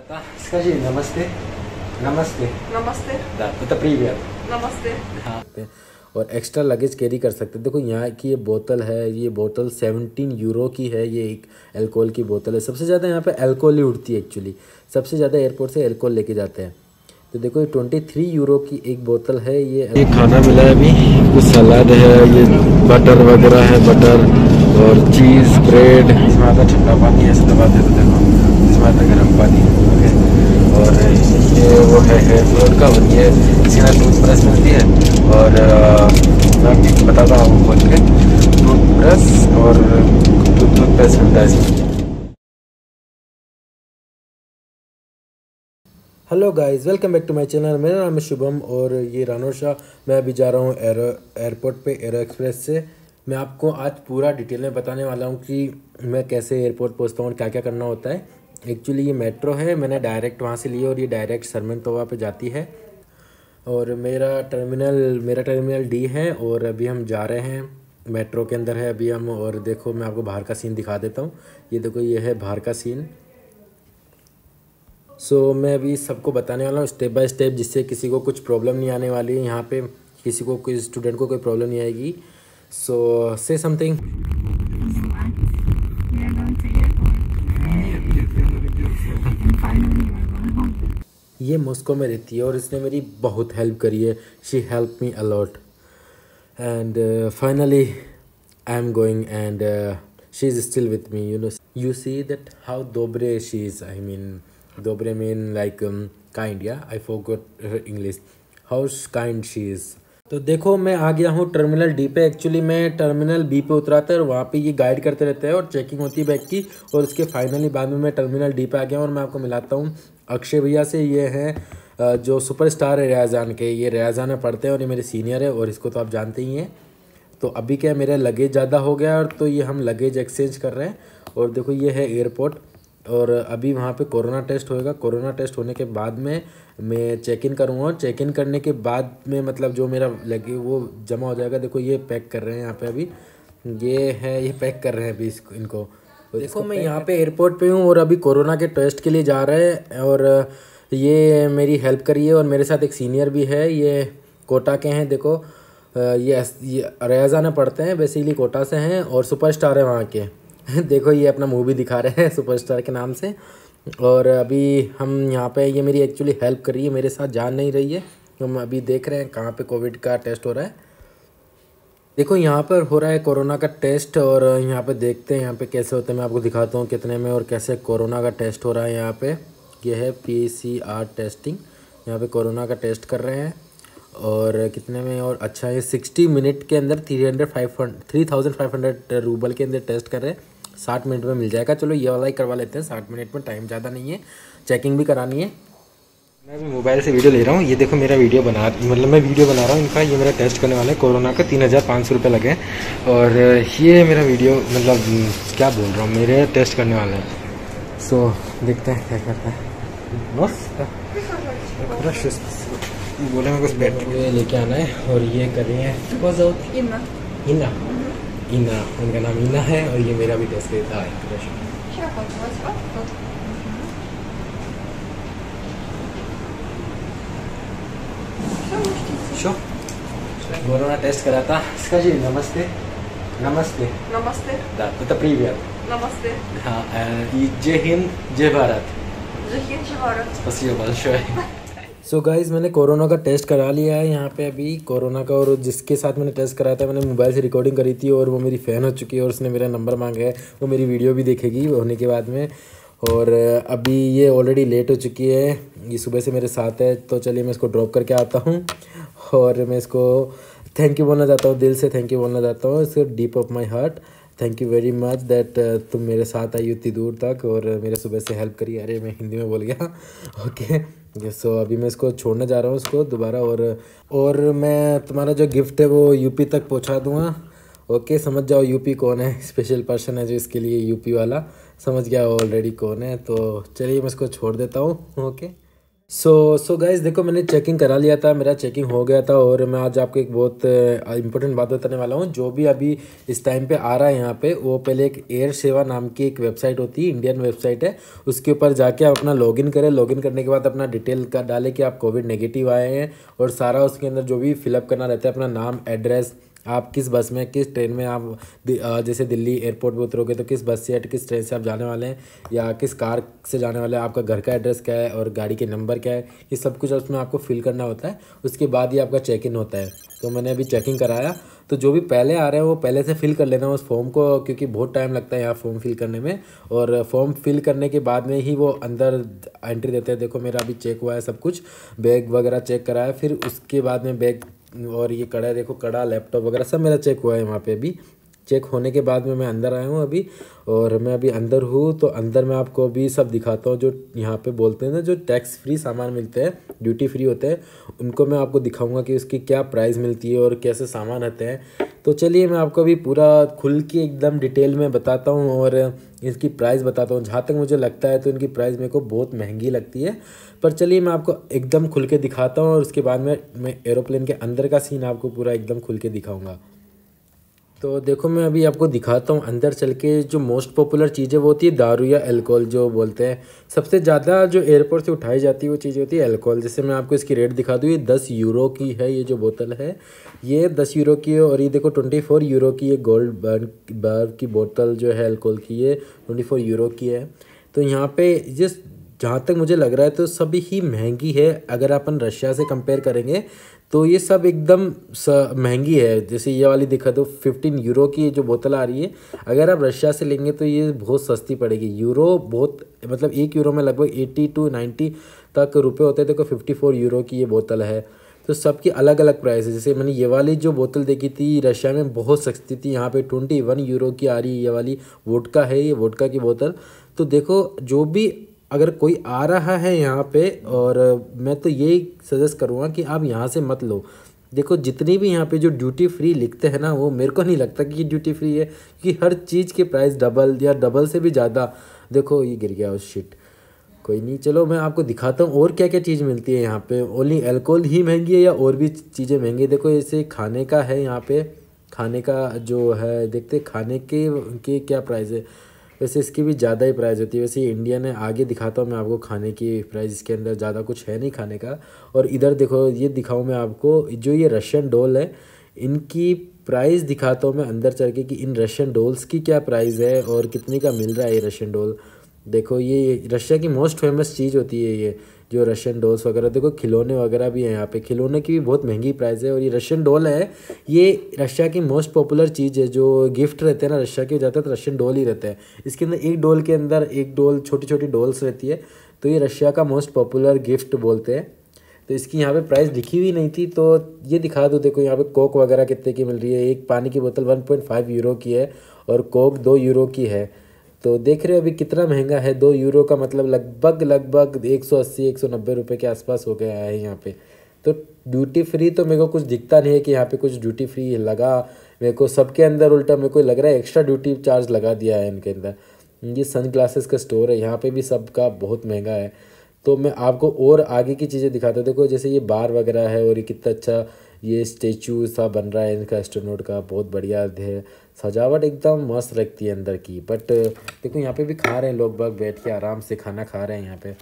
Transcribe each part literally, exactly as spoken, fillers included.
Скажи नमस्ते नमस्ते नमस्ते Да, это привет। नमस्ते। हाँ और एक्स्ट्रा लगेज कैरी कर सकते हैं। देखो यहाँ की ये बोतल है, ये बोतल सेवनटीन यूरो की है। ये एक अल्कोहल की बोतल है। सबसे ज़्यादा यहाँ पे अल्कोहल ही उड़ती है एक्चुअली। सबसे ज़्यादा एयरपोर्ट से अल्कोहल लेके जाते हैं। तो देखो ये ट्वेंटी थ्री यूरो की एक बोतल है। ये ये खाना मिला है अभी, कुछ सलाद है, ये बटर वगैरह है, बटर और चीज़ ब्रेड। इसमें आता ठंडा पानी है, ऐसे दबा देते देखो, इसमें आता गर्म पानी। ओके और ये वो है एयरपोर्ट का, और ये इसके अंदर टूथब्रश मिलती है। और मैं आपको बताता हूँ खोल के, टूथब्रश और टूथपेस्ट मिलता है इसमें। Hello guys, welcome back to my channel. मेरा नाम है शुभम और ये रानो शाह। मैं अभी जा रहा हूँ एरो एयरपोर्ट पे, एरो एक्सप्रेस से। मैं आपको आज पूरा डिटेल में बताने वाला हूँ कि मैं कैसे एयरपोर्ट पहुँचता हूँ और क्या क्या करना होता है। एक्चुअली ये मेट्रो है, मैंने डायरेक्ट वहाँ से लिया और ये डायरेक्ट सरमनतोवा पे जाती है। और मेरा टर्मिनल मेरा टर्मिनल डी है और अभी हम जा रहे हैं, मेट्रो के अंदर है अभी हम। और देखो मैं आपको बाहर का सीन दिखा देता हूँ। ये देखो, ये है बाहर का सीन। सो so, मैं अभी सबको बताने वाला हूँ स्टेप बाय स्टेप, जिससे किसी को कुछ प्रॉब्लम नहीं आने वाली है। यहाँ पे किसी को, कोई स्टूडेंट को कोई प्रॉब्लम नहीं आएगी। सो से समथिंग। ये मॉस्को में रहती है और इसने मेरी बहुत हेल्प करी है। She help me a lot and finally I am going and she is still with me. You know, you see that how दोबरे she is. I mean Dobre mean like um, kind, yeah. I forgot her English. How kind she is. तो देखो मैं आ गया हूँ terminal D पे। Actually मैं terminal B पे उतरा था और वहाँ पे ये गाइड करते रहते हैं और चेकिंग होती है बैग की। और उसके फाइनली बाद में मैं टर्मिनल डी पे आ गया हूँ और मैं आपको मिलाता हूँ अक्षय भैया से। ये हैं जो सुपरस्टार है रियाजान के। ये रियाजान में पढ़ते हैं और ये मेरे सीनियर है और इसको तो आप जानते ही हैं। तो अभी क्या, मेरा लगेज ज़्यादा हो गया और तो ये हम लगेज एक्सचेंज कर रहे हैं। और देखो ये है एयरपोर्ट और अभी वहाँ पे कोरोना टेस्ट होएगा। कोरोना टेस्ट होने के बाद में मैं चेक इन करूँगा और चेक इन करने के बाद में मतलब जो मेरा लगे वो जमा हो जाएगा। देखो ये पैक कर रहे हैं यहाँ पे अभी। ये है, ये पैक कर रहे हैं अभी इसको इनको। तो देखो मैं यहाँ पे एयरपोर्ट पे हूँ और अभी कोरोना के टेस्ट के लिए जा रहे हैं। और ये मेरी हेल्प करी है और मेरे साथ एक सीनियर भी है। ये कोटा के हैं। देखो ये ये रियाजा में पढ़ते हैं, बेसिकली कोटा से हैं और सुपरस्टार है वहाँ के। देखो ये अपना मूवी दिखा रहे हैं सुपरस्टार के नाम से। और अभी हम यहाँ पे, ये मेरी एक्चुअली हेल्प कर रही है, मेरे साथ जा नहीं रही है। हम अभी देख रहे हैं कहाँ पे कोविड का टेस्ट हो रहा है। देखो यहाँ पर हो रहा है कोरोना का टेस्ट और यहाँ पे देखते हैं यहाँ पे कैसे होता है। मैं आपको दिखाता हूँ कितने में और कैसे कोरोना का टेस्ट हो रहा है। यहाँ पे ये है पी सी आर टेस्टिंग। यहाँ पे कोरोना का टेस्ट कर रहे हैं और कितने में। और अच्छा, ये सिक्सटी मिनट के अंदर three hundred five hundred three thousand five hundred rouble के अंदर टेस्ट कर रहे हैं। साठ मिनट में मिल जाएगा। चलो ये वाला ही करवा लेते हैं, साठ मिनट में, टाइम ज़्यादा नहीं है, चेकिंग भी करानी है। मैं अभी मोबाइल से वीडियो ले रहा हूँ। ये देखो मेरा वीडियो बना मतलब मैं वीडियो बना रहा हूँ इनका। ये मेरा टेस्ट करने वाला है कोरोना का। तीन हज़ार पाँच सौ रुपये लगे और ये मेरा वीडियो मतलब क्या बोल रहा हूँ, मेरे टेस्ट करने वाले हैं। सो देखते हैं क्या करता है। बोले मैं कुछ बैटरी लेके आना है और ये कर रही है इना इना इना उनका नाम इना है और ये मेरा भी टेस्ट लेता है। कोरोना टेस्ट करा था। Скажи नमस्ते नमस्ते नमस्ते Да, это привет। नमस्ते। हाँ, и जय हिंद जय भारत। जय हिंद जय भारत। Спасибо большое। सो गाइज़, मैंने कोरोना का टेस्ट करा लिया है यहाँ पे अभी कोरोना का। और जिसके साथ मैंने टेस्ट कराया था, मैंने मोबाइल से रिकॉर्डिंग करी थी और वो मेरी फ़ैन हो चुकी है और उसने मेरा नंबर मांगा है। वो मेरी वीडियो भी देखेगी होने के बाद में। और अभी ये ऑलरेडी लेट हो चुकी है, ये सुबह से मेरे साथ है। तो चलिए मैं इसको ड्रॉप करके आता हूँ और मैं इसको थैंक यू बोलना चाहता हूँ, दिल से थैंक यू बोलना चाहता हूँ। इसको deep of my heart thank you very much that तुम मेरे साथ आई उतनी दूर तक और मेरे सुबह से हेल्प करी। अरे मैं हिंदी में बोल गया। ओके सो so, अभी मैं इसको छोड़ने जा रहा हूँ उसको दोबारा। और और मैं तुम्हारा जो गिफ्ट है वो यूपी तक पहुँचा दूँगा। ओके समझ जाओ यूपी कौन है, स्पेशल पर्सन है जो इसके लिए यूपी वाला। समझ गया ऑलरेडी कौन है। तो चलिए मैं इसको छोड़ देता हूँ। ओके। सो सो गाइस देखो, मैंने चेकिंग करा लिया था, मेरा चेकिंग हो गया था। और मैं आज आपको एक बहुत इंपॉर्टेंट बात बताने वाला हूँ। जो भी अभी इस टाइम पे आ रहा है यहाँ पे, वो पहले एक एयर सेवा नाम की एक वेबसाइट होती है, इंडियन वेबसाइट है। उसके ऊपर जाके आप अपना लॉगिन करें। लॉगिन करने के बाद अपना डिटेल का डालें कि आप कोविड नेगेटिव आए हैं, और सारा उसके अंदर जो भी फिलअप करना रहता है, अपना नाम, एड्रेस, आप किस बस में, किस ट्रेन में आप दि- अ, जैसे दिल्ली एयरपोर्ट पे उतरोगे तो किस बस से या किस ट्रेन से आप जाने वाले हैं, या किस कार से जाने वाले हैं, आपका घर का एड्रेस क्या है और गाड़ी के नंबर क्या है, ये सब कुछ उसमें आपको फिल करना होता है। उसके बाद ही आपका चेक इन होता है। तो मैंने अभी चेकिंग कराया, तो जो भी पहले आ रहे हैं वो पहले से फिल कर लेना उस फॉर्म को, क्योंकि बहुत टाइम लगता है यहाँ फॉर्म फिल करने में। और फॉर्म फिल करने के बाद में ही वो अंदर एंट्री देते हैं। देखो मेरा अभी चेक हुआ है सब कुछ, बैग वगैरह चेक कराया, फिर उसके बाद में बैग और ये कड़ा, देखो कड़ा, लैपटॉप वगैरह सब मेरा चेक हुआ है वहाँ पे। अभी चेक होने के बाद में मैं अंदर आया हूँ अभी, और मैं अभी अंदर हूँ। तो अंदर मैं आपको अभी सब दिखाता हूँ, जो यहाँ पे बोलते हैं ना, जो टैक्स फ्री सामान मिलते हैं, ड्यूटी फ्री होते हैं, उनको मैं आपको दिखाऊंगा कि उसकी क्या प्राइस मिलती है और कैसे सामान आते हैं। तो चलिए मैं आपको अभी पूरा खुल के एकदम डिटेल में बताता हूँ, और इसकी प्राइस बताता हूँ। जहाँ तक मुझे लगता है तो इनकी प्राइस मेरे को बहुत महंगी लगती है, पर चलिए मैं आपको एकदम खुल के दिखाता हूँ, और उसके बाद में मैं एरोप्लेन के अंदर का सीन आपको पूरा एकदम खुल के दिखाऊंगा। तो देखो मैं अभी आपको दिखाता हूँ अंदर चल के। जो मोस्ट पॉपुलर चीज़ें वो होती है दारू या अल्कोहल जो बोलते हैं। सबसे ज़्यादा जो एयरपोर्ट से उठाई जाती है वो चीज़ होती है अल्कोहल। जैसे मैं आपको इसकी रेट दिखा दूँ, ये दस यूरो की है, ये जो बोतल है ये दस यूरो की है। और ये देखो ट्वेंटी फोर यूरो की ये गोल्ड बर्न बर्फ की बोतल जो है अल्कोहल की, ये ट्वेंटी फोर यूरो की है। तो यहाँ पे जिस जहाँ तक मुझे लग रहा है तो सभी ही महंगी है। अगर अपन रशिया से कंपेयर करेंगे तो ये सब एकदम स महंगी है। जैसे ये वाली दिखा दो, फिफ्टीन यूरो की जो बोतल आ रही है, अगर आप रशिया से लेंगे तो ये बहुत सस्ती पड़ेगी। यूरो बहुत, मतलब एक यूरो में लगभग एट्टी टू नाइन्टी तक रुपए होते हैं। देखो फिफ्टी फोर यूरो की ये बोतल है। तो सबकी अलग अलग प्राइस है। जैसे मैंने ये वाली जो बोतल देखी थी रशिया में बहुत सस्ती थी, यहाँ पे ट्वेंटी वन यूरो की आ रही है। ये वाली वोडका है, ये वोडका की बोतल। तो देखो जो भी अगर कोई आ रहा है यहाँ पे, और मैं तो यही सजेस्ट करूँगा कि आप यहाँ से मत लो। देखो जितनी भी यहाँ पे जो ड्यूटी फ्री लिखते हैं ना, वो मेरे को नहीं लगता कि ये ड्यूटी फ्री है, क्योंकि हर चीज़ के प्राइस डबल या डबल से भी ज़्यादा। देखो ये गिर गया उस शिट, कोई नहीं, चलो मैं आपको दिखाता हूँ और क्या क्या चीज़ मिलती है यहाँ पे। ओनली अल्कोहल ही महंगी है या और भी चीज़ें महंगी है? देखो जैसे खाने का है यहाँ पे, खाने का जो है देखते हैं खाने के के क्या प्राइस है। वैसे इसकी भी ज़्यादा ही प्राइस होती है। वैसे ये इंडियन है, आगे दिखाता हूँ मैं आपको खाने की प्राइस। इसके अंदर ज़्यादा कुछ है नहीं खाने का। और इधर देखो ये दिखाऊँ मैं आपको, जो ये रशियन डॉल है इनकी प्राइस दिखाता हूँ मैं अंदर चल के, कि इन रशियन डॉल्स की क्या प्राइस है और कितने का मिल रहा है ये रशियन डॉल। देखो ये रशिया की मोस्ट फेमस चीज़ होती है ये जो रशियन डॉल्स वगैरह। देखो खिलौने वगैरह भी हैं यहाँ पे, खिलौने की भी बहुत महंगी प्राइस है। और ये रशियन डॉल है, ये रशिया की मोस्ट पॉपुलर चीज़ है। जो गिफ्ट रहते हैं ना रशिया के, ज़्यादातर रशियन डॉल ही रहता है। इसके अंदर एक डॉल के अंदर एक डॉल, छोटी छोटी डॉल्स रहती है। तो ये रशिया का मोस्ट पॉपुलर गिफ्ट बोलते हैं। तो इसकी यहाँ पे प्राइस लिखी हुई नहीं थी, तो ये दिखा दो। देखो यहाँ पे कोक वगैरह कितने की मिल रही है। एक पानी की बोतल वन पॉइंट फाइव यूरो की है, और कोक दो यूरो की है। तो देख रहे हो अभी कितना महंगा है। दो यूरो का मतलब लगभग लगभग एक सौ अस्सी एक सौ नब्बे रुपये के आसपास हो गया है यहाँ पे। तो ड्यूटी फ्री तो मेरे को कुछ दिखता नहीं है कि यहाँ पे कुछ ड्यूटी फ्री लगा मेरे को। सबके अंदर उल्टा मेरे को लग रहा है एक्स्ट्रा ड्यूटी चार्ज लगा दिया है इनके अंदर। ये सन ग्लासेस का स्टोर है, यहाँ पे भी सबका बहुत महंगा है। तो मैं आपको और आगे की चीज़ें दिखाता हूँ। देखो जैसे ये बार वगैरह है, और ये कितना अच्छा ये स्टेचू सा बन रहा है इनका एस्ट्रोनॉट का, बहुत बढ़िया है। सजावट एकदम मस्त लगती है अंदर की। बट देखो यहाँ पे भी खा रहे हैं लोग बाग, बैठ के आराम से खाना खा रहे हैं यहाँ पे।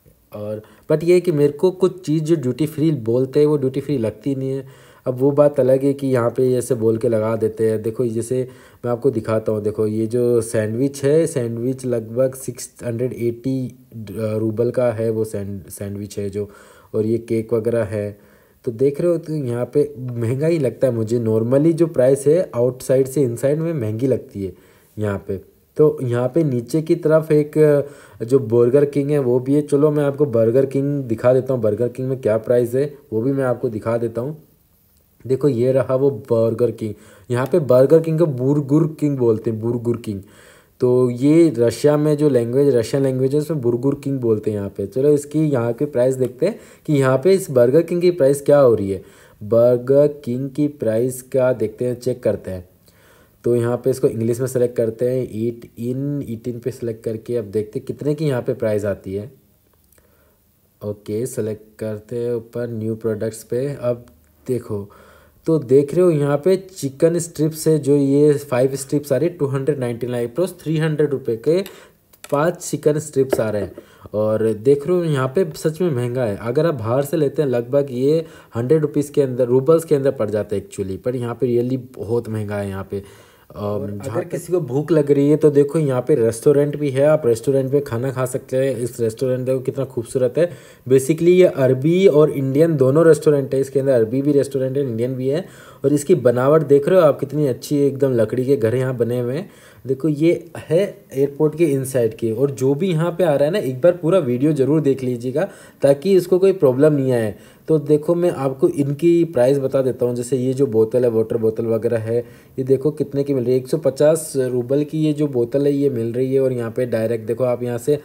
और बट ये है कि मेरे को कुछ चीज़ जो ड्यूटी फ्री बोलते हैं वो ड्यूटी फ्री लगती नहीं है। अब वो बात अलग है कि यहाँ पे ऐसे बोल के लगा देते हैं। देखो जैसे मैं आपको दिखाता हूँ, देखो ये जो सैंडविच है, सैंडविच लगभग सिक्स हंड्रेड एटी रूबल का है वो सैंड सैंडविच है जो। और ये केक वगैरह है। तो देख रहे हो, तो यहाँ पे महंगा ही लगता है मुझे। नॉर्मली जो प्राइस है आउटसाइड से इनसाइड में महंगी लगती है यहाँ पे। तो यहाँ पे नीचे की तरफ एक जो बर्गर किंग है वो भी है। चलो मैं आपको बर्गर किंग दिखा देता हूँ, बर्गर किंग में क्या प्राइस है वो भी मैं आपको दिखा देता हूँ। देखो ये रहा वो बर्गर किंग। यहाँ पे बर्गर किंग को बुरगुर किंग बोलते हैं, बुरगुर किंग। तो ये रशिया में जो लैंग्वेज, रशियन लैंग्वेज है उसमें बुरगुर किंग बोलते हैं यहाँ पे। चलो इसकी यहाँ की प्राइस देखते हैं कि यहाँ पे इस बर्गर किंग की प्राइस क्या हो रही है। बर्गर किंग की प्राइस क्या देखते हैं, चेक करते हैं। तो यहाँ पे इसको इंग्लिश में सेलेक्ट करते हैं, ईट इन ईट इन पे सेलेक्ट करके अब देखते हैं कितने की यहाँ पे प्राइस आती है। ओके, सेलेक्ट करते हैं ऊपर न्यू प्रोडक्ट्स पे। अब देखो, तो देख रहे हो यहाँ पे चिकन स्ट्रिप्स है, जो ये फाइव स्ट्रिप्स आ रही है two hundred ninety nine plus three hundred रुपये के पाँच चिकन स्ट्रिप्स आ रहे हैं। और देख रहे हो यहाँ पे सच में महंगा है। अगर आप बाहर से लेते हैं लगभग ये हंड्रेड रुपीज़ के अंदर, रूबल्स के अंदर पड़ जाता है एक्चुअली, पर यहाँ पे रियली बहुत महंगा है यहाँ पे। और अगर किसी को भूख लग रही है तो देखो यहाँ पे रेस्टोरेंट भी है, आप रेस्टोरेंट पे खाना खा सकते हैं। इस रेस्टोरेंट देखो कितना खूबसूरत है। बेसिकली ये अरबी और इंडियन दोनों रेस्टोरेंट है, इसके अंदर अरबी भी रेस्टोरेंट है, इंडियन भी है। और इसकी बनावट देख रहे हो आप कितनी अच्छी है, एकदम लकड़ी के घर यहाँ बने हुए हैं। देखो ये है एयरपोर्ट के इनसाइड की। और जो भी यहाँ पे आ रहा है ना, एक बार पूरा वीडियो ज़रूर देख लीजिएगा ताकि इसको कोई प्रॉब्लम नहीं आए। तो देखो मैं आपको इनकी प्राइस बता देता हूँ। जैसे ये जो बोतल है, वाटर बोतल वगैरह है, ये देखो कितने की मिल रही है। एक सौ पचास रूबल की ये जो बोतल है ये मिल रही है। और यहाँ पे डायरेक्ट देखो आप यहाँ से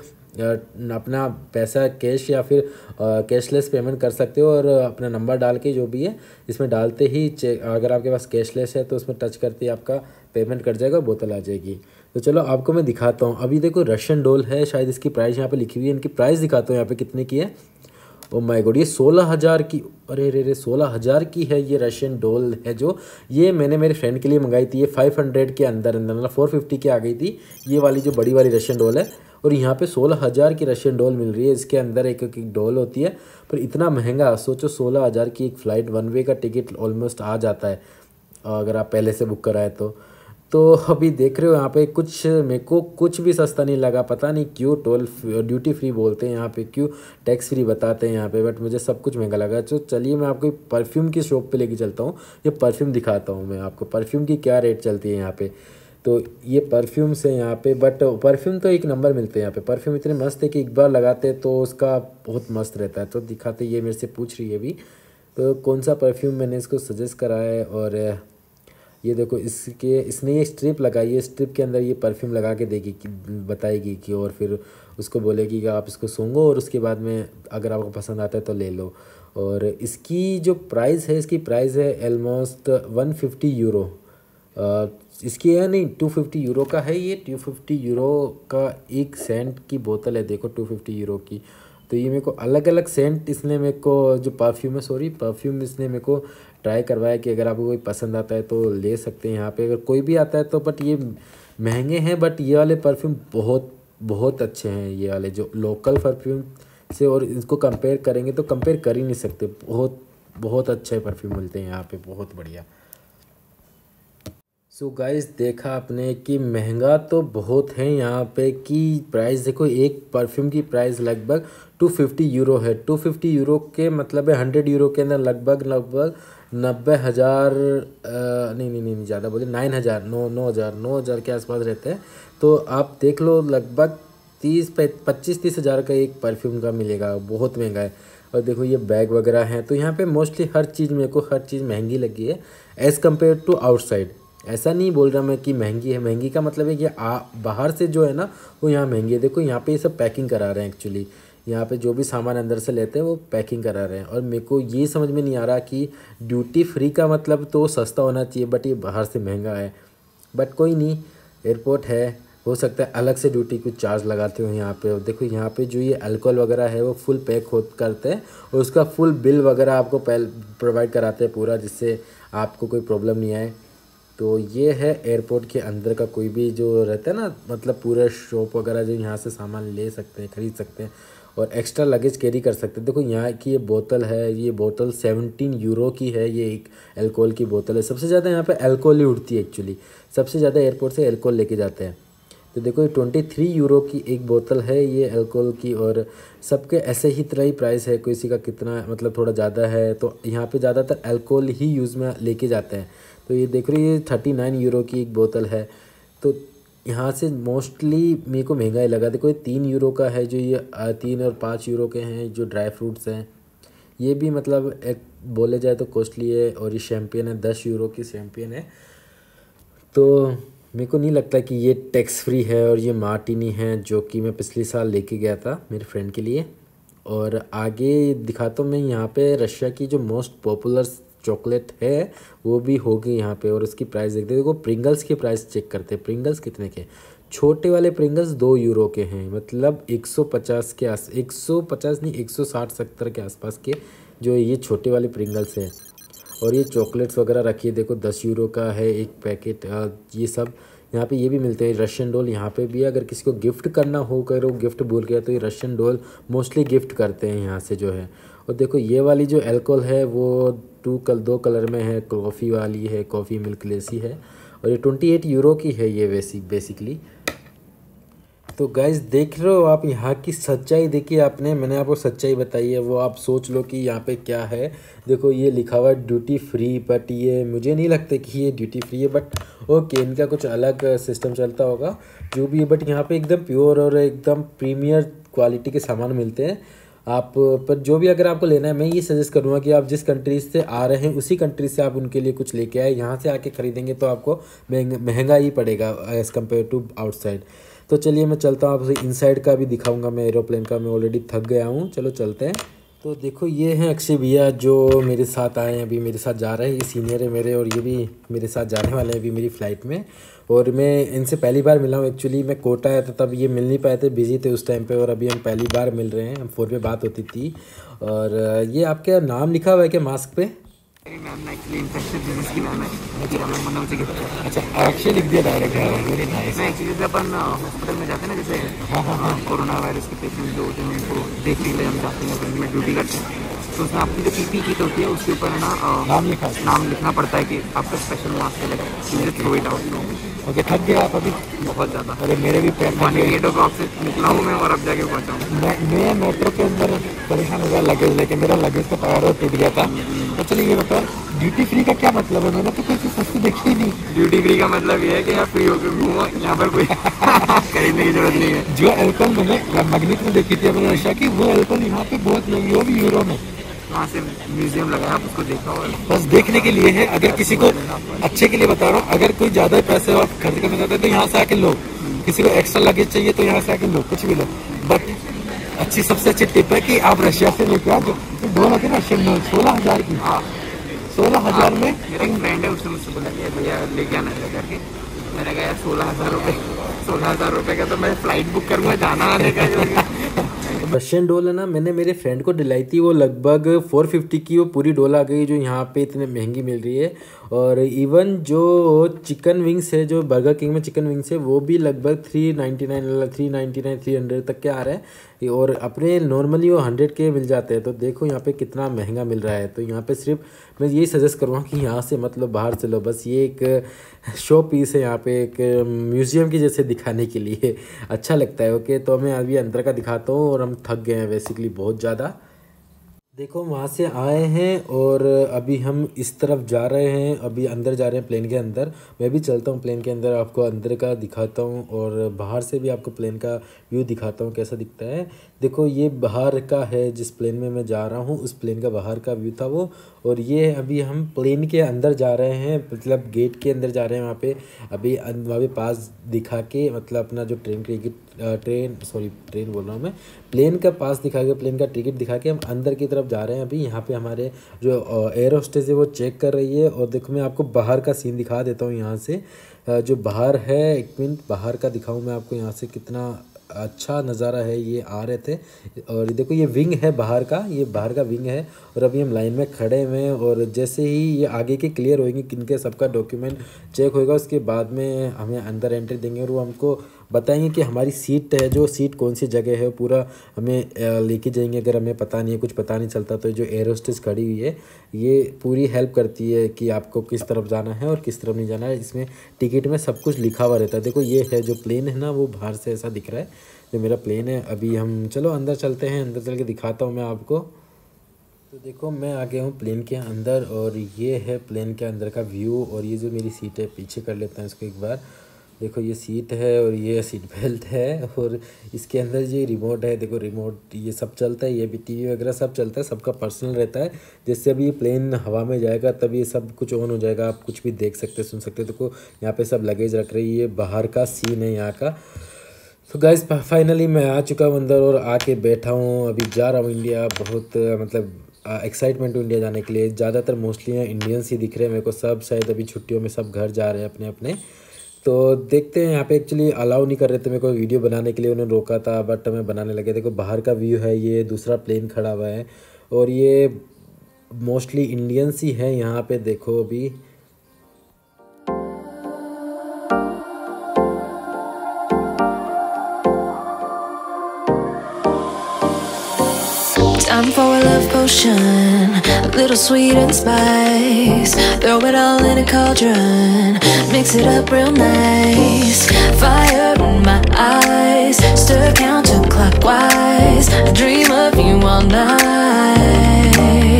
अपना पैसा कैश या फिर कैशलेस पेमेंट कर सकते हो। और अपना नंबर डाल के जो भी है इसमें डालते ही चेक, अगर आपके पास कैशलेस है तो उसमें टच करते ही आपका पेमेंट कट जाएगा, बोतल आ जाएगी। तो चलो आपको मैं दिखाता हूँ। अभी देखो रशियन डोल है, शायद इसकी प्राइस यहाँ पे लिखी हुई है। इनकी प्राइस दिखाता हूँ यहाँ पे कितने की है। ओ माय गॉड, ये सोलह हज़ार की, अरे रे रे सोलह हज़ार की है ये रशियन डोल है। जो ये मैंने मेरे फ्रेंड के लिए मंगाई थी। ये फाइव हंड्रेड के अंदर अंदर मतलब फोर फिफ्टी की आ गई थी ये वाली जो बड़ी वाली रशियन डोल है। और यहाँ पे सोलह हज़ार की रशियन डोल मिल रही है। इसके अंदर एक एक डोल होती है, पर इतना महंगा, सोचो सोलह हज़ार की एक फ़्लाइट वन वे का टिकट ऑलमोस्ट आ जाता है अगर आप पहले से बुक कराए तो। तो अभी देख रहे हो यहाँ पे कुछ, मेरे को कुछ भी सस्ता नहीं लगा। पता नहीं क्यों टोल ड्यूटी फ्री बोलते हैं यहाँ पे, क्यों टैक्स फ्री बताते हैं यहाँ पे, बट मुझे सब कुछ महंगा लगा। तो चलिए मैं आपको परफ्यूम की शॉप पे लेके चलता हूँ। ये परफ्यूम दिखाता हूँ मैं आपको, परफ्यूम की क्या रेट चलती है यहाँ पे। तो ये परफ्यूम्स है यहाँ पे, बट परफ्यूम तो एक नंबर मिलते हैं यहाँ पे। परफ्यूम इतने मस्त है कि एक बार लगाते तो उसका बहुत मस्त रहता है। तो दिखाते, ये मेरे से पूछ रही है अभी तो कौन सा परफ्यूम मैंने इसको सजेस्ट करा है। और ये देखो इसके, इसने ये स्ट्रिप लगाई है, स्ट्रिप के अंदर ये परफ्यूम लगा के देगी कि बताएगी कि, और फिर उसको बोलेगी कि आप इसको सूंघो और उसके बाद में अगर आपको पसंद आता है तो ले लो। और इसकी जो प्राइस है, इसकी प्राइस है ऑलमोस्ट वन फिफ्टी यूरो। इसकी है नहीं, टू फिफ्टी यूरो का है ये। टू फिफ्टी यूरो का एक सेंट की बोतल है, देखो टू फिफ्टी यूरो की। तो ये मेरे को अलग अलग सेंट इसने मेरे को, जो परफ्यूम है सॉरी परफ्यूम इसने मेरे को ट्राई करवाया कि अगर आपको कोई पसंद आता है तो ले सकते हैं यहाँ पे, अगर कोई भी आता है तो। बट ये महंगे हैं, बट ये वाले परफ्यूम बहुत बहुत अच्छे हैं ये वाले जो लोकल परफ्यूम से। और इसको कंपेयर करेंगे तो कंपेयर कर ही नहीं सकते। बहुत बहुत अच्छे परफ्यूम मिलते हैं यहाँ पे, बहुत बढ़िया। सो so गाइस, देखा आपने कि महंगा तो बहुत है यहाँ पे। कि प्राइस देखो, एक परफ्यूम की प्राइस लगभग टू फिफ्टी यूरो है। टू फिफ्टी यूरो के मतलब है हंड्रेड यूरो के अंदर लगभग लगभग नब्बे हज़ार, नहीं नहीं नहीं ज़्यादा बोले, नाइन हज़ार नौ नौ हज़ार नौ हज़ार के आसपास रहते हैं। तो आप देख लो लगभग तीस पच्चीस तीस हज़ार का एक परफ्यूम का मिलेगा, बहुत महंगा है। और देखो ये बैग वगैरह हैं। तो यहाँ पे मोस्टली हर चीज़, मेरे को हर चीज़ महंगी लगी है एज़ कम्पेयर टू आउटसाइड। ऐसा नहीं बोल रहा मैं कि महंगी है, महंगी का मतलब है कि आ बाहर से जो है ना वो यहाँ महंगी है। देखो यहाँ पे ये सब पैकिंग करा रहे हैं एक्चुअली, यहाँ पे जो भी सामान अंदर से लेते हैं वो पैकिंग करा रहे हैं। और मेरे को ये समझ में नहीं आ रहा कि ड्यूटी फ्री का मतलब तो सस्ता होना चाहिए, बट ये बाहर से महंगा है। बट कोई नहीं, एयरपोर्ट है, हो सकता है अलग से ड्यूटी कुछ चार्ज लगाते हो यहाँ पे। और देखो यहाँ पे जो ये अल्कोहल वगैरह है वो फुल पैक हो करते हैं और उसका फुल बिल वगैरह आपको प्रोवाइड कराते हैं पूरा, जिससे आपको कोई प्रॉब्लम नहीं आए। तो ये है एयरपोर्ट के अंदर का कोई भी जो रहता है ना, मतलब पूरा शॉप वगैरह जो यहाँ से सामान ले सकते हैं, ख़रीद सकते हैं और एक्स्ट्रा लगेज कैरी कर सकते हैं। देखो यहाँ की ये बोतल है, ये बोतल सेवनटीन यूरो की है। ये एक अल्कोहल की बोतल है। सबसे ज़्यादा यहाँ पे अल्कोहल ही उड़ती है एक्चुअली, सबसे ज़्यादा एयरपोर्ट से अल्कोहल लेके जाते हैं। तो देखो ये ट्वेंटी थ्री यूरो की एक बोतल है ये अल्कोहल की। और सबके ऐसे ही तरह ही प्राइस है, किसी का कितना मतलब थोड़ा ज़्यादा है। तो यहाँ पे ज़्यादातर अल्कोहल ही यूज़ में लेके जाते हैं। तो ये देख रही है, ये थर्टी नाइन यूरो की एक बोतल है। तो यहाँ से मोस्टली मेरे को महंगा ही लगा। देखो ये तीन यूरो का है, जो ये तीन और पाँच यूरो के हैं जो ड्राई फ्रूट्स हैं, ये भी मतलब एक बोले जाए तो कॉस्टली है। और ये शैम्पियन है, दस यूरो की शैम्पियन है। तो मेरे को नहीं लगता कि ये टैक्स फ्री है। और ये मार्टिनी है जो कि मैं पिछले साल लेके गया था मेरे फ्रेंड के लिए। और आगे दिखाता हूँ मैं यहाँ पे रशिया की जो मोस्ट पॉपुलर चॉकलेट है वो भी होगी यहाँ पे। और उसकी प्राइस देखते, देखो प्रिंगल्स की प्राइस चेक करते हैं, प्रिंगल्स कितने के, छोटे वाले प्रिंगल्स दो यूरो के हैं, मतलब एक सौ पचास के आस एक सौ पचास नहीं एक सौ साठ सत्तर के आसपास के जो ये छोटे वाले प्रिंगल्स हैं। और ये चॉकलेट्स वगैरह रखिए, देखो दस यूरो का है एक पैकेट। ये सब यहाँ पे ये भी मिलते हैं। रशियन डॉल यहाँ पे भी, अगर किसी को गिफ्ट करना हो, अगर वो गिफ्ट भूल गया तो ये रशियन डॉल मोस्टली गिफ्ट करते हैं यहाँ से जो है। और देखो ये वाली जो अल्कोहल है वो टू कल दो कलर में है, कॉफ़ी वाली है, कॉफ़ी मिल्क लेसी है, और ये ट्वेंटी एट यूरो की है ये बेसिक बेसिकली। तो गाइज देख रहे हो आप यहाँ की सच्चाई, देखिए आपने, मैंने आपको सच्चाई बताई है, वो आप सोच लो कि यहाँ पे क्या है। देखो ये लिखा हुआ है ड्यूटी फ्री, बट ये मुझे नहीं लगता कि ये ड्यूटी फ्री है, बट ओके इनका कुछ अलग सिस्टम चलता होगा जो भी है। बट यहाँ पे एकदम प्योर और एकदम प्रीमियर क्वालिटी के सामान मिलते हैं। आप पर जो भी अगर आपको लेना है, मैं ये सजेस्ट करूँगा कि आप जिस कंट्री से आ रहे हैं उसी कंट्री से आप उनके लिए कुछ लेके आए। यहाँ से आके ख़रीदेंगे तो आपको महंगा महंगा ही पड़ेगा एज़ कम्पेयर टू आउटसाइड। तो चलिए मैं चलता हूँ, आपसे इनसाइड का भी दिखाऊंगा मैं एरोप्लेन का, मैं ऑलरेडी थक गया हूँ। चलो चलते हैं। तो देखो ये हैं अक्षय भैया जो मेरे साथ आए हैं, अभी मेरे साथ जा रहे हैं। ये सीनियर है मेरे और ये भी मेरे साथ जाने वाले हैं अभी मेरी फ़्लाइट में। और मैं इनसे पहली बार मिला हूँ एक्चुअली। मैं कोटा आया था तब ये मिल नहीं पाए थे, बिजी थे उस टाइम पे, और अभी हम पहली बार मिल रहे हैं। हम फ़ोन पे बात होती थी। और ये आपका नाम लिखा हुआ है क्या मास्क पे? मैम एक्चुअली इन्फेक्शन डिजीज की मैम है। अच्छा मैम मतलब मुझे अच्छा अक्षय लिख दिया डायरेक्ट है, वेरी नाइस। मैं एक्चुअली अपन हॉस्पिटल में जाते हैं ना, जैसे हाँ हाँ हाँ कोरोना वायरस के पेशेंट जो होते हैं उनको देखने के लिए हम जाते हैं, अपन में ड्यूटी करते हैं। तो उसमें आपकी जो पीपी किट होती है उसके ऊपर है ना नाम लिखा नाम लिखना पड़ता है कि आपका स्पेशल मास्क चलेगा। Throw it out. ओके थक गया आप अभी बहुत ज़्यादा। अरे मेरे भी पैर वन एट ओ क्लॉक से निकला हूँ मैं और अब जाके पहुँचा हूँ। मैं मैं मेट्रो के अंदर परेशान हो गया लगेज लेके, मेरा लगेज का पैर टूट गया था। तो चलिए ये बताओ ड्यूटी फ्री का क्या मतलब है? मैंने तो कोई चीज़ सस्ती देखी ही नहीं। ड्यूटी फ्री का मतलब ये है कि यहाँ फ्री होकर घूमो, यहाँ पर कोई खरीदने की जरूरत नहीं है। जो अल्कोहल मैंने मैग्नेट में देखी थी अपने रशिया की, वो अल्कोहल यहाँ पे बहुत महंगी, वो भी यूरो में। वहाँ से म्यूजियम लगा है, आप उसको देखा और बस देखने के लिए है। अगर किसी को अच्छे के लिए बता रहा हूँ, अगर कोई ज़्यादा पैसे आप खर्च करना चाहते हैं तो यहाँ से आके लो। किसी को एक्स्ट्रा लगेज चाहिए तो यहाँ से आके लो, कुछ भी लो। बट अच्छी सबसे अच्छी टिप है कि आप रशिया से लेके आओ। जो दो लगे रशियन में सोलह हज़ार की, हाँ सोलह हज़ार में। मेरा एक फ्रेंड है, उसने मुझसे बोला कि भैया लेके आना है करके। मैंने कहा यार सोलह हज़ार रुपये सोलह हज़ार रुपये का तो मैं फ्लाइट बुक करूँगा जाना आने का। रशियन डोल है ना, मैंने मेरे फ्रेंड को दिलाई थी, वो लगभग फोर फिफ्टी की वो पूरी डोल आ गई जो यहाँ पे इतने महंगी मिल रही है। और इवन जो चिकन विंग्स है, जो बर्गर किंग में चिकन विंग्स है, वो भी लगभग three ninety nine three ninety nine three hundred तक के आ रहे हैं। और अपने नॉर्मली वो हंड्रेड के मिल जाते हैं। तो देखो यहाँ पे कितना महंगा मिल रहा है। तो यहाँ पे सिर्फ मैं यही सजेस्ट करूँगा कि यहाँ से मतलब बाहर से लो। बस ये एक शो पीस है यहाँ पे, एक म्यूज़ियम की जैसे दिखाने के लिए अच्छा लगता है। ओके तो मैं अभी अंदर का दिखाता हूँ, और हम थक गए हैं बेसिकली बहुत ज़्यादा। देखो वहाँ से आए हैं और अभी हम इस तरफ जा रहे हैं, अभी अंदर जा रहे हैं प्लेन के अंदर। मैं भी चलता हूँ प्लेन के अंदर, आपको अंदर का दिखाता हूँ और बाहर से भी आपको प्लेन का व्यू दिखाता हूँ कैसा दिखता है। देखो ये बाहर का है, जिस प्लेन में मैं जा रहा हूँ उस प्लेन का बाहर का व्यू था वो। और ये अभी हम प्लेन के अंदर जा रहे हैं, मतलब गेट के अंदर जा रहे हैं। वहाँ पे अभी वहाँ पे पास दिखा के, मतलब अपना जो train ticket train sorry train बोल रहा हूँ मैं, प्लेन का पास दिखा के, प्लेन का टिकट दिखा के हम अंदर की तरफ जा रहे हैं। अभी यहाँ पे हमारे जो एयर होस्टेस है वो चेक कर रही है। और देखो मैं आपको बाहर का सीन दिखा देता हूँ यहाँ से, जो बाहर है। एक मिनट बाहर का दिखाऊँ मैं आपको यहाँ से, कितना अच्छा नज़ारा है। ये आ रहे थे और देखो ये विंग है बाहर का, ये बाहर का विंग है। और अभी हम लाइन में खड़े हुए हैं और जैसे ही ये आगे के क्लियर होएंगे, किनके सबका डॉक्यूमेंट चेक होएगा, उसके बाद में हमें अंदर एंट्री देंगे और वो हमको बताएंगे कि हमारी सीट है, जो सीट कौन सी जगह है, पूरा हमें लेके जाएंगे। अगर हमें पता नहीं है, कुछ पता नहीं चलता, तो जो एयर होस्टेस खड़ी हुई है ये पूरी हेल्प करती है कि आपको किस तरफ जाना है और किस तरफ नहीं जाना है। इसमें टिकट में सब कुछ लिखा हुआ रहता है। देखो ये है जो प्लेन है ना, वो बाहर से ऐसा दिख रहा है जो मेरा प्लेन है। अभी हम चलो अंदर चलते हैं, अंदर चल के दिखाता हूँ मैं आपको। तो देखो मैं आ गया हूँ प्लेन के अंदर और ये है प्लेन के अंदर का व्यू। और ये जो मेरी सीट है, पीछे कर लेते हैं इसको एक बार। देखो ये सीट है और ये सीट बेल्ट है और इसके अंदर जो रिमोट है, देखो रिमोट ये सब चलता है। ये भी टीवी वगैरह सब चलता है, सबका पर्सनल रहता है। जैसे अभी ये प्लेन हवा में जाएगा तब ये सब कुछ ऑन हो जाएगा, आप कुछ भी देख सकते सुन सकते। देखो यहाँ पे सब लगेज रख रही है, ये बाहर का सीन है यहाँ का। तो गाइस फाइनली मैं आ चुका हूँ अंदर और आके बैठा हूँ। अभी जा रहा हूँ इंडिया। बहुत मतलब एक्साइटमेंट हो इंडिया जाने के लिए। ज़्यादातर मोस्टली यहाँ इंडियंस ही दिख रहे हैं मेरे को, सब शायद अभी छुट्टियों में सब घर जा रहे हैं अपने अपने। तो देखते हैं। यहाँ पे एक्चुअली अलाउ नहीं कर रहे थे मेरे को वीडियो बनाने के लिए, उन्होंने रोका था, बट मैं बनाने लगे। देखो बाहर का व्यू है, ये दूसरा प्लेन खड़ा हुआ है और ये मोस्टली इंडियंस ही है यहाँ पे। देखो अभी time for a love potion, a little sweet and spice. Throw it all in a cauldron, mix it up real nice. Fire in my eyes, stir counterclockwise. I dream of you all night.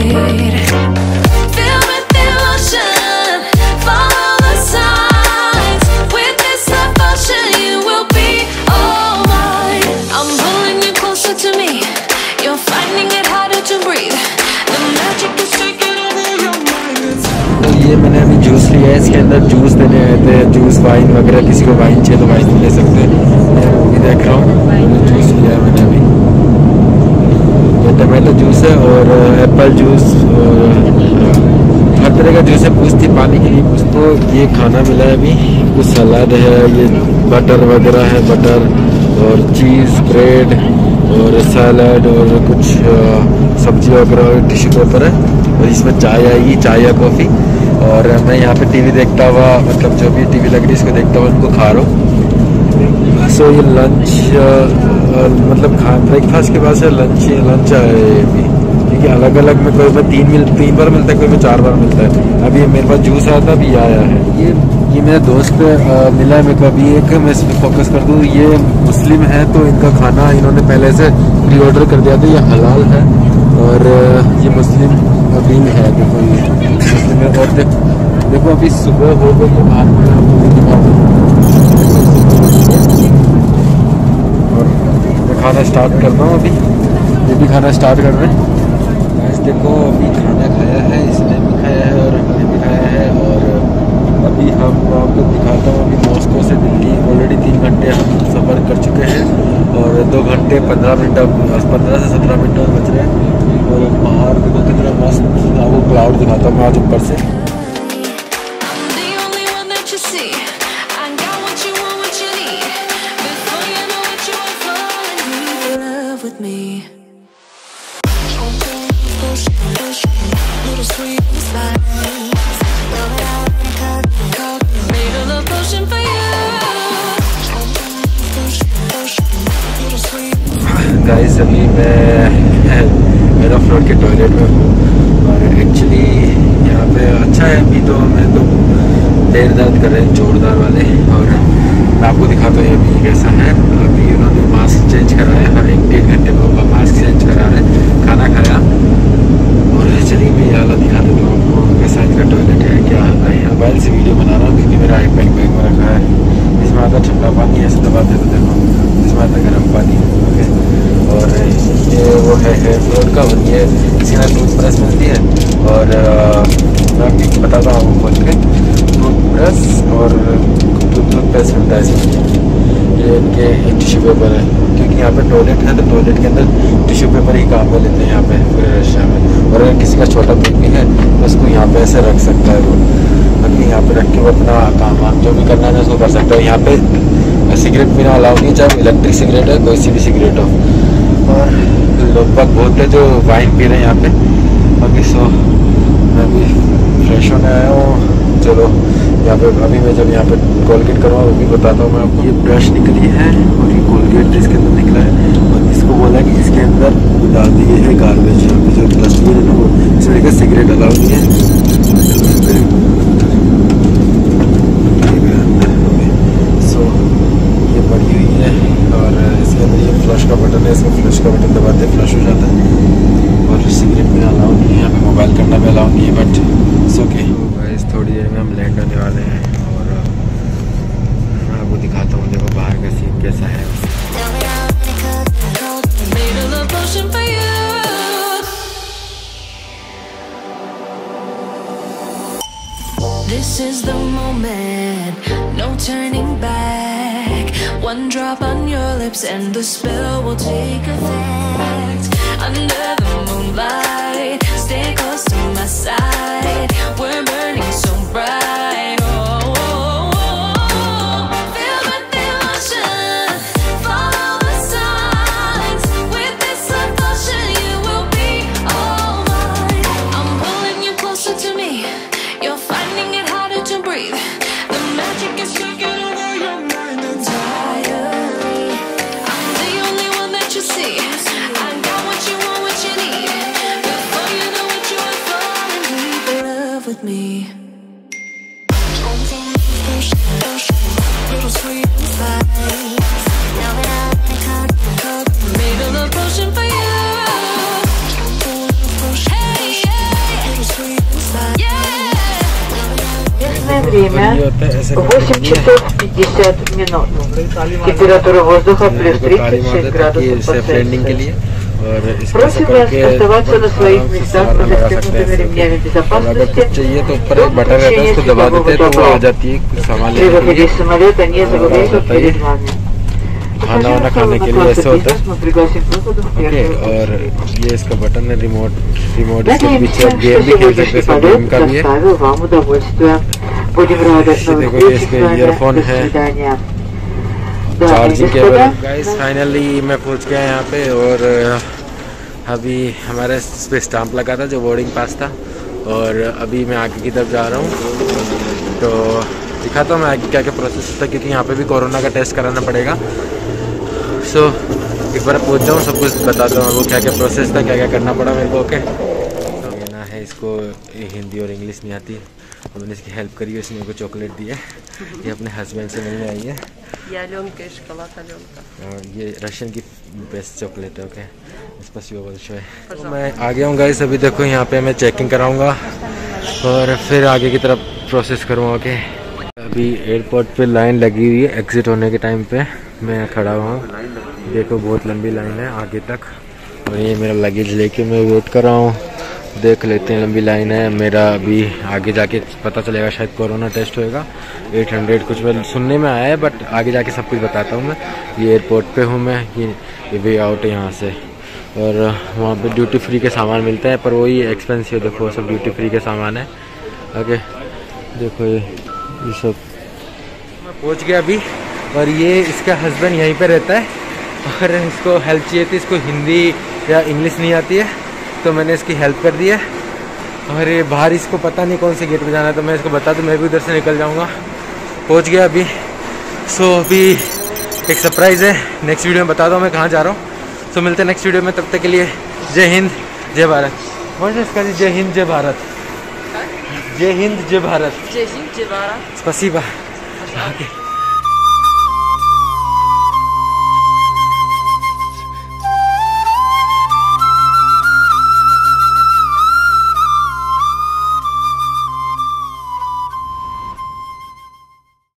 Fill with emotion, follow the signs. With this love potion, you will be all mine. I'm pulling you closer to me. You're finding it harder to breathe. The magic is taking over your mind. तो ये मैंने अभी juice लिया है, इसके अंदर juice देने आए थे, जूस वाइन वगैरह। किसी को वाइन चाहिए तो वाइन ले सकते हैं। मैं अभी देख रहा हूँ, जूस लिया है मैंने अभी। ये टमाटो जूस है और एप्पल जूस और हर तरह का जूस है। पूछती पानी के लिए कुछ। तो ये खाना मिला है अभी, कुछ सलाद है, ये बटर वगैरह है, बटर और चीज़, ब्रेड और सैलड और कुछ सब्जी वगैरह। टिश्यू पेपर है और इसमें चाय आएगी, चाय या कॉफ़ी। और मैं यहाँ पे टीवी देखता हुआ, मतलब जो भी टीवी लग रही है इसको देखता हुआ उनको खा रहा हूँ। सो ये लंच मतलब खा ब्रेकफास्ट के बाद से लंच लंच है अभी, क्योंकि अलग अलग में कोई में तीन मिल तीन बार मिलता है, कोई में चार बार मिलता है। अभी मेरे पास जूस आया था, अभी आया है। ये ये मेरा दोस्त आ, मिला है मेरे को अभी। एक मैं इस पर फोकस कर दूँ, ये मुस्लिम है तो इनका खाना इन्होंने पहले से प्री ऑर्डर कर दिया था। ये हलाल है और ये मुस्लिम अभी है। देखो ये मुस्लिम है। और देख, देखो अभी सुबह हो गई है, बाहर में आपको भी दिखाऊँ। और मैं खाना स्टार्ट कर रहा हूँ अभी, ये भी खाना स्टार्ट कर रहे हैं। देखो अभी खाना खाया है, इसने भी खाया है और हमने भी खाया है। और अभी हम आपको दिखाता हूँ, अभी मॉस्को से दिल्ली ऑलरेडी तीन घंटे हम सफ़र कर चुके हैं और दो घंटे पंद्रह मिनट पंद्रह से सत्रह मिनट बच रहे हैं। और बाहर देखो कितना मस्त आपको क्लाउड दिखाता हूँ मैं आज ऊपर से। गाइस अभी मैं मेरा फ्लोर के टॉयलेट में हूँ और एक्चुअली यहाँ पे अच्छा है। अभी तो मैं तो पैर दर्द कर रहे हैं जोरदार वाले। और मैं आपको दिखाता हूँ अभी कैसा है। अभी उन्होंने मास्क चेंज कराया, हर एक डेढ़ घंटे में मास्क चेंज करा रहे हैं। खाना खाया और चलिए मैं ये वाला दिखा देता हूँ आपको कैसा इनका टॉयलेट है। क्या मैं मोबाइल से वीडियो बना रहा हूँ क्योंकि मेरा आई पैक बैग में रखा है। इसमें आता ठंडा पानी ऐसे दबाते तो देखो, इसमें आता गर्म पानी। ओके, और ये वो है हेयर फ्लोर का, और ये इसके अंदर टूथब्रश मिलती है। और मैं आपको बताता हूँ खोल के, टूथब्रश और टूथपेस्ट मिलता है इसमें। ये इनके टिश्यू पेपर है, क्योंकि यहाँ पे टॉयलेट है तो टॉयलेट के अंदर टिश्यू पेपर ही काम में लेते हैं यहाँ पे पूरे रशिया में। और अगर किसी का छोटा पेट भी है तो उसको यहाँ पे ऐसे रख सकता है वो, ताकि यहाँ पे रख के वो अपना काम वाम जो भी करना है उसको कर सकता है। यहाँ पे सिगरेट पीना अलाउ नहीं, चाहे इलेक्ट्रिक सिगरेट है कोई सी भी सिगरेट हो। और लोग बाग बहुत है जो वाइन पी रहे हैं यहाँ पे। बाकी सो मैं भी फ्रेश होने आया हूँ। चलो यहाँ पे अभी मैं जब यहाँ पे कोलगेट करूँगा वो भी बताता हूँ मैं आपको। ये ब्रश निकली है और ये कोलगेट इसके अंदर निकला है और इसको बोला कि इसके अंदर डाल दी है गार्बेज। यहाँ पे जो डस्टबिन है ना वो इसमें का सिगरेट अलाउ नहीं है। सो ये पड़ी हुई है और इसके अंदर ये फ्लश का बटन है, इसमें फ्लश का बटन दबाते फ्लश हो जाता है। और सिगरेट में अलाउ नहीं है, यहाँ पे मोबाइल करना भी अलाउ नहीं है, बट इट्स ओके। गाइस थोड़ी देर में हम लैंड होने वाले हैं और मैं आपको दिखाता हूँ। देखो बाहर का सीन कैसा है। This is the moment, no turning back. One drop on your lips and the spell will take effect. Under the moonlight, stay close to my side. We're burning so bright. Oh, oh, oh, oh. with me. Little sweet and spice. Made a love potion for you. Hey, yeah. Местное время восемь часов пятьдесят минут. Температура воздуха плюс тридцать шесть градусов по Цельсию. Просим вас оставаться на своих местах под застегнутыми ремнями безопасности до включения светового добра. При выходе из самолета не забывайте перед вами. खाना वाना खाने के लिए ऐसे होता है। Okay, और ये इसका बटन है, रिमोट रिमोट इसके पीछे आप गेम भी खेल सकते हैं, गेम का भी है। देखो ये इसके ईयरफोन है, चार्जिंग केबल। गाइस फाइनली मैं पहुंच गया यहाँ पे, और अभी हमारे इस पे स्टाम्प लगा था जो बोर्डिंग पास था, और अभी मैं आगे की तरफ जा रहा हूँ। तो दिखाता हूँ मैं आगे क्या क्या प्रोसेस होता है, क्योंकि यहाँ पे भी कोरोना का टेस्ट कराना पड़ेगा। सो so, एक बार पहुँच जाऊँ, सब कुछ बताता हूँ वो क्या क्या प्रोसेस था, क्या क्या करना पड़ा मेरे को। ओके, तो ये ना है, इसको हिंदी और इंग्लिश नहीं आती, और मैंने इसकी हेल्प करी है, इसने मेरे को चॉकलेट दी है। ये अपने हस्बैंड से मिलने आई है। और ये रशियन की बेस्ट चॉकलेट है। Okay, specific большое। तो मैं आ गया हूँ गाइस, अभी देखो यहाँ पे मैं चेकिंग कराऊँगा और फिर आगे की तरफ प्रोसेस करूँगा। ओके, अभी एयरपोर्ट पे लाइन लगी हुई है, एग्ज़िट होने के टाइम पे मैं खड़ा हुआ हूँ। देखो बहुत लंबी लाइन है आगे तक, और ये मेरा लगेज लेके मैं वेट कर रहा हूँ। देख लेते हैं, लंबी लाइन है। मेरा अभी आगे जाके पता चलेगा, शायद कोरोना टेस्ट होएगा। आठ सौ कुछ मैं सुनने में आया है, बट आगे जाके सब कुछ बताता हूँ मैं। ये एयरपोर्ट पे हूँ मैं, ये वे आउट है यहाँ से, और वहाँ पे ड्यूटी फ्री के सामान मिलते हैं, पर वही एक्सपेंसिव। देखो सब ड्यूटी फ्री के सामान है। ओके, देखो ये ये सब मैं पहुँच गया अभी, और ये इसका हस्बैंड यहीं पे रहता है, और इसको हेल्प चाहिए थी। इसको हिंदी या इंग्लिश नहीं आती है, तो मैंने इसकी हेल्प कर दी है। और ये बाहर इसको पता नहीं कौन से गेट पे जाना है, तो मैं इसको बता दूँ, मैं भी उधर से निकल जाऊँगा। पहुँच गया अभी। सो अभी एक सरप्राइज़ है, नेक्स्ट वीडियो में बताता हूँ मैं कहाँ जा रहा हूँ। सो मिलते हैं नेक्स्ट वीडियो में, तब तक के लिए जय हिंद जय भारत। बोल इसका जी, जय हिंद जय भारत। जय हिंद जय भारत। जय हिंद जय भारत। स्पसीबा।